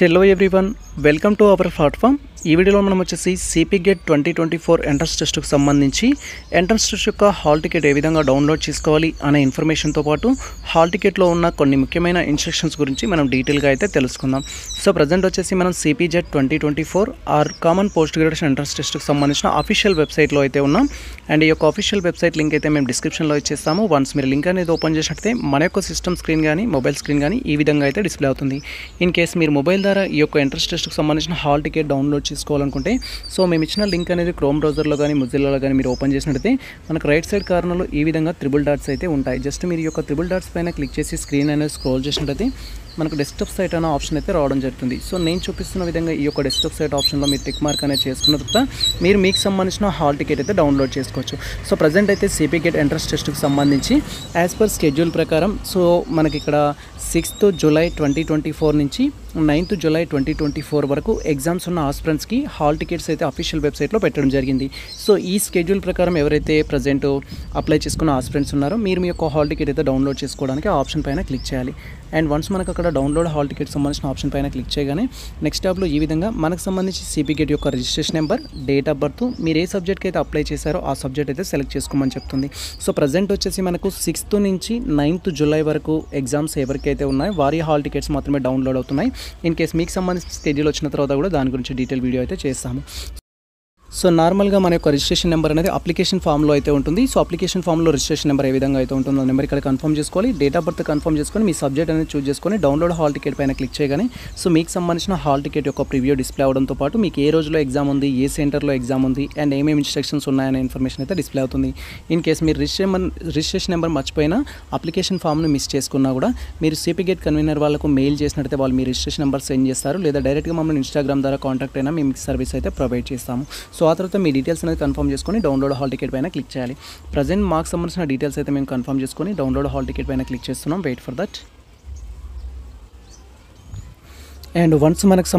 Hello everyone, welcome to our platform. ఈ వీడియోలో మనం వచ్చేసి సిపి గేట్ 2024 ఎంట్రన్స్ టెస్ట్కి సంబంధించి ఎంట్రన్స్ టెస్ట్ యొక్క హాల్ టికెట్ ఏ విధంగా డౌన్లోడ్ చేసుకోవాలి అనే ఇన్ఫర్మేషన్తో పాటు హాల్ టికెట్లో ఉన్న కొన్ని ముఖ్యమైన ఇన్స్ట్రక్షన్స్ గురించి మనం డీటెయిల్గా అయితే తెలుసుకుందాం. సో ప్రజెంట్ వచ్చేసి మనం సిపి గేట్ 2024 or common post graduation entrance టెస్ట్కి సంబంధించిన అఫీషియల్ వెబ్సైట్లో అయితే ఉన్నాం. అండ్ ఈ యొక్క అఫీషియల్ వెబ్సైట్ లింక్ అయితే మేము డిస్క్రిప్షన్లో ఇచ్చేస్తాము. వన్స్ మీరు లింక్ అనేది ఓపెన్ చేసినట్లయితే మన యొక్క సిస్టమ్ స్క్రీన్ కానీ మొబైల్ స్క్రీన్ కానీ ఈ విధంగా అయితే డిస్ప్లే అవుతుంది. ఇన్ కేస్ మీరు మొబైల్ ద్వారా ఈ యొక్క ఎంట్రన్స్ టెస్ట్కి సంబంధించిన హాల్ టికెట్ డౌన్లోడ్ చేసుకోవాలనుకుంటే సో మేము ఇచ్చిన లింక్ అనేది క్రోమ్ బ్రౌజర్లో కానీ మొజిల్లాలో కానీ మీరు ఓపెన్ చేసినట్లయితే మనకు రైట్ సైడ్ కార్నర్లో ఈ విధంగా త్రిబుల్ డాట్స్ అయితే ఉంటాయి. జస్ట్ మీరు ఈ యొక్క త్రిబుల్ డాట్స్ పైన క్లిక్ చేసి స్క్రీన్ అనేది స్క్రోల్ చేసినట్లయితే మనకు డెస్క్టాప్ సైట్ అనే ఆప్షన్ అయితే రావడం జరుగుతుంది. సో నేను చూపిస్తున్న విధంగా ఈ యొక్క డెస్క్టాప్ సైట్ ఆప్షన్లో మీరు టిక్ మార్క్ అనేది చేసుకున్న తర్వాత మీరు మీకు సంబంధించిన హాల్ టికెట్ అయితే డౌన్లోడ్ చేసుకోవచ్చు. సో ప్రజెంట్ అయితే సిపి గేట్ ఎంట్రన్స్ టెస్ట్కి సంబంధించి యాజ్ పర్ స్కెడ్యూల్ ప్రకారం సో మనకి ఇక్కడ 6th జూలై 2024 నుంచి 9th జూలై 2024 వరకు ఎగ్జామ్స్ ఉన్న ఆస్పిరెంట్స్కి హాల్ టికెట్స్ అయితే అఫీషియల్ వెబ్సైట్లో పెట్టడం జరిగింది. సో ఈ స్కెడ్యూల్ ప్రకారం ఎవరైతే ప్రజెంట్ అప్లై చేసుకున్న ఆస్పిరెంట్స్ ఉన్నారో మీరు మీ యొక్క హాల్ టికెట్ అయితే డౌన్లోడ్ చేసుకోవడానికి ఆ ఆప్షన్ పైన క్లిక్ చేయాలి. అండ్ వన్స్ మనకు అక్కడ డౌన్లోడ్ హాల్ టికెట్ సంబంధించిన ఆప్షన్ పైన క్లిక్ చేయగానే నెక్స్ట్ ట్యాబ్లో ఈ విధంగా మనకు సంబంధించి సిపి గేట్ యొక్క registration number, date of birth, మీరు ఏ సబ్జెక్ట్కి అయితే అప్లై చేశారో ఆ సబ్జెక్ట్ అయితే సెలెక్ట్ చేసుకోమని చెప్తుంది. సో ప్రజెంట్ వచ్చేసి మనకు 6th నుంచి 9th జూలై వరకు ఎగ్జామ్స్ ఎవరికైతే ఉన్నాయో వారి హాల్ టికెట్స్ మాత్రమే డౌన్లోడ్ అవుతున్నాయి. ఇన్ కేస్ మీకు సంబంధించిన స్కెడ్యూల్ వచ్చిన తర్వాత కూడా దాని గురించి డీటెయిల్ వీడియో అయితే చేస్తాము. సో నార్మల్గా మన యొక్క రిజిస్ట్రేషన్ నెంబర్ అనేది అప్లికేషన్ ఫామ్లో అయితే ఉంటుంది. సో అప్లికేషన్ ఫామ్లో రిజిస్ట్రేషన్ నెంబర్ ఏ విధంగా అయితే ఉంటుందో నెంబర్ ఇక్కడ కన్ఫర్మ్ చేసుకోవాలి. డేట్ ఆఫ్ బర్త్ కన్ఫర్మ్ చేసుకొని మీ సబ్జెక్ట్ అనేది చూస్ చేసుకొని డౌన్లోడ్ హాల్ టికెట్ పైన క్లిక్ చేయగానే సో మీకు సంబంధించిన హాల్ టికెట్ యొక్క ప్రివ్యూ డిస్ప్లే అవడంతో పాటు మీకు ఏ రోజులో ఎగ్జామ్ ఉంది, ఏ సెంటర్లో ఎగ్జామ్ ఉంది అండ్ ఏమేమి ఇన్స్ట్రక్షన్స్ ఉన్నాయనే ఇన్ఫర్మేషన్ అయితే డిస్ప్లే అవుతుంది. ఇన్ కేస్ మీరు రిజిస్ట్రేషన్ నెంబర్ మర్చిపోయినా అప్లికేషన్ ఫామ్ను మిస్ చేసుకున్నా కూడా మీరు సిపి గేట్ కన్వీనర్ వాళ్ళకు మెయిల్ చేసినట్లయితే వాళ్ళు మీ రిజిస్ట్రేషన్ నెంబర్ సెండ్ చేస్తారు, లేదా డైరెక్ట్గా మమ్మల్ని ఇన్స్టాగ్రామ్ ద్వారా కాంటాక్ట్ అయినా మేము సర్వీస్ అయితే ప్రొవైడ్ చేస్తాము. సో ఆ తర్వాత మీ డీటెయిల్స్ అనేది కన్ఫర్మ్ చేసుకొని డౌన్లోడ్ హాల్ టికెట్ పైన క్లిక్ చేయాలి. ప్రజెంట్ మాకు సంబంధించిన డీటెయిల్స్ అయితే మేము కన్ఫర్మ్ చేసుకొని డౌన్లోడ్ హాల్ టికెట్ పైన క్లిక్ చేస్తున్నాం. Wait for that. And once మనకు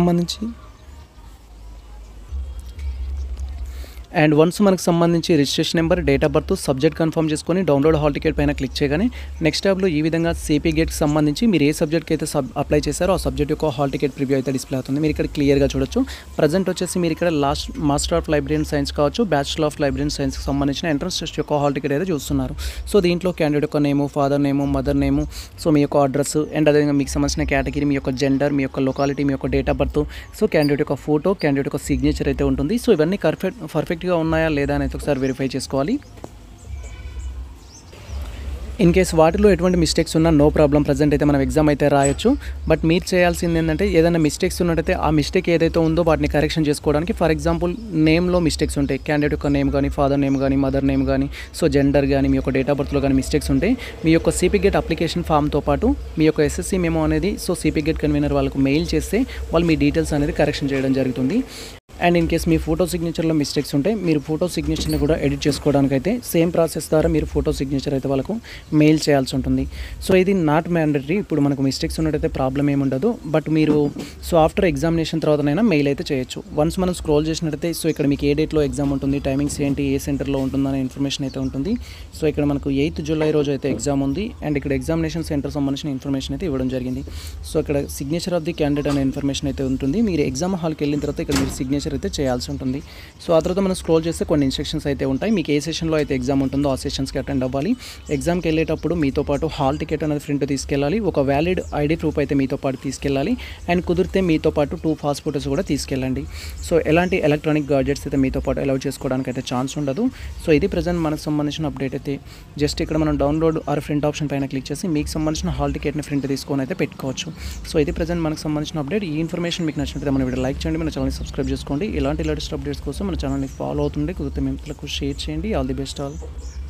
సంబంధించి registration number, date of birth, subject confirm చేసుకొని డౌన్లోడ్ హాల్ టికెట్ పైన క్లిక్ చేయగానే నెక్స్ట్ ట్యాబ్లో ఈ విధంగా సిపి గేట్కి సంబంధించి మీరు ఏ సబ్జెక్ట్కి అయితే అప్లై చేశారో ఆ సబ్జెక్ట్ యొక్క హాల్ టికెట్ ప్రివ్యూ అయితే డిస్ప్లే అవుతుంది. మీరు ఇక్కడ క్లియర్గా చూడొచ్చు. ప్రజెంట్ వచ్చేసి మీరు ఇక్కడ మాస్టర్ ఆఫ్ లైబ్రరీ సైన్స్ కావచ్చు, బ్యాచిలర్ ఆఫ్ లైబ్రరీ సైన్స్కి సంబంధించిన ఎంట్రన్స్ టెస్ట్ యొక్క హాల్ టికెట్ అయితే చూస్తున్నారు. సో దీంట్లో క్యాండిడేట్ యొక్క name, father name, mother name, so మీ యొక్క అడ్రస్ అండ్ అదేవిధంగా మీకు సంబంధించిన కేటగిరీ, మీ యొక్క జెండర్, మీ యొక్క లొకాలిటీ, మీ యొక్క date of birth, so candidate యొక్క ఫోటో, క్యాండిడేట్ యొక్క సిగ్నేచర్ అయితే ఉంటుంది. సో ఇవన్నీ పర్ఫెక్ట్గా ఉన్నాయా లేదా అనేది ఒకసారి వెరిఫై చేసుకోవాలి. ఇన్ కేస్ వాటిలో ఎటువంటి మిస్టేక్స్ ఉన్నా నో ప్రాబ్లం, ప్రజెంట్ అయితే మనం ఎగ్జామ్ అయితే రాయొచ్చు. బట్ మీరు చేయాల్సింది ఏంటంటే ఏదైనా మిస్టేక్స్ ఉన్నట్టయితే ఆ మిస్టేక్ ఏదైతే ఉందో వాటిని కరెక్షన్ చేసుకోవడానికి, ఫర్ ఎగ్జాంపుల్ నేమ్లో మిస్టేక్స్ ఉంటాయి, క్యాండిడేట్ యొక్క నేమ్ కానీ, ఫాదర్ నేమ్ కానీ, మదర్ నేమ్ కానీ, సో జెండర్ కానీ, మీ యొక్క డేట్ ఆఫ్ బర్త్లో కానీ మిస్టేక్స్ ఉంటాయి. మీ యొక్క సిపి గేట్ అప్లికేషన్ ఫామ్తో పాటు మీ యొక్క ఎస్ఎస్సి మెమో అనేది సో సిపి గేట్ కన్వీనర్ వాళ్ళకు మెయిల్ చేస్తే వాళ్ళు మీ డీటెయిల్స్ అనేది కరెక్షన్ చేయడం జరుగుతుంది. అండ్ ఇన్ కేస్ మీ ఫోటో సిగ్నేచర్లో మిస్టేక్స్ ఉంటే మీరు ఫోటో సిగ్నేచర్ని కూడా ఎడిట్ చేసుకోవడానికి అయితే సేమ్ ప్రాసెస్ ద్వారా మీరు ఫోటో సిగ్నేచర్ అయితే వాళ్ళకు మెయిల్ చేయాల్సి ఉంటుంది. సో ఇది నాట్ మ్యాండటరీ. ఇప్పుడు మనకు మిస్టేక్స్ ఉన్నట్టయితే ప్రాబ్లం ఏమి ఉండదు. బట్ మీరు సో ఆఫ్టర్ ఎగ్జామినేషన్ తర్వాతనైనా మెయిల్ అయితే చేయొచ్చు. వన్స్ మనం స్క్రోల్ చేసినట్టయితే సో ఇక్కడ మీకు ఏ డేట్లో ఎగ్జామ్ ఉంటుంది, టైమింగ్స్ ఏంటి, ఏ సెంటర్లో ఉంటుందనే ఇన్ఫర్మేషన్ అయితే ఉంటుంది. సో ఇక్కడ మనకు 8th జూలై రోజు అయితే ఎగ్జామ్ ఉంది అండ్ ఇక్కడ ఎగ్జామినేషన్ సెంటర్ సంబంధించిన ఇన్ఫర్మేషన్ అయితే ఇవ్వడం జరిగింది. సో ఇక్కడ సిగ్నేచర్ ఆఫ్ ది క్యాండిడేట్ అనే ఇన్ఫర్మేషన్ అయితే ఉంటుంది. మీరు ఎగ్జామ్ హాల్కి వెళ్ళిన తర్వాత ఇక్కడ మీరు సిగ్నేచర్ అయితే చేయాల్సి ఉంటుంది. సో ఆ తర్వాత మనం స్క్రోల్ చేస్తే కొన్ని ఇన్స్ట్రక్షన్స్ అయితే ఉంటాయి. మీకు ఏ సెషన్లో అయితే ఎగ్జామ్ ఉంటుందో ఆ సెషన్స్కి అటెండ్ అవ్వాలి. ఎగ్జామ్కి వెళ్ళేటప్పుడు మీతో పాటు హాల్ టికెట్ అనేది ప్రింట్ తీసుకెళ్ళాలి, ఒక వ్యాలిడ్ ఐడి ప్రూఫ్ అయితే మీతో పాటు తీసుకెళ్ళాలి అండ్ కుదిరితే మీతో పాటు 2 పాస్పోర్ట్స్ కూడా తీసుకెళ్ళండి. సో ఎలాంటి ఎలక్ట్రానిక్ గాడ్జెట్స్ అయితే మీతో పాటు అలౌ చేసుకోవడానికి అయితే ఛాన్స్ ఉండదు. సో ఇది ప్రజెంట్ మనకు సంబంధించిన అప్డేట్ అయితే. జస్ట్ ఇక్కడ మనం డౌన్లోడ్ ఆర్ ప్రింట్ ఆప్షన్ పైన క్లిక్ చేసి మీకు సంబంధించిన హాల్ టికెట్ని ప్రింట్ తీసుకొని అయితే పెట్టుకోవచ్చు. సో ఇది ప్రజెంట్ మనకు సంబంధించిన అప్డేట్. ఈ ఇన్ఫర్మేషన్ మీకు నచ్చినట్లయితే మన వీడియో లైక్ చేయండి, మన ఛానల్ని సబ్స్క్రైబ్ చేసుకోండి. ఇలాంటి లేటెస్ట్ అప్డేట్స్ కోసం మన ఛానల్ని ఫాలో అవుతుండే, కుదిరితే మిమ్మల్ని షేర్ చేయండి. All the best all.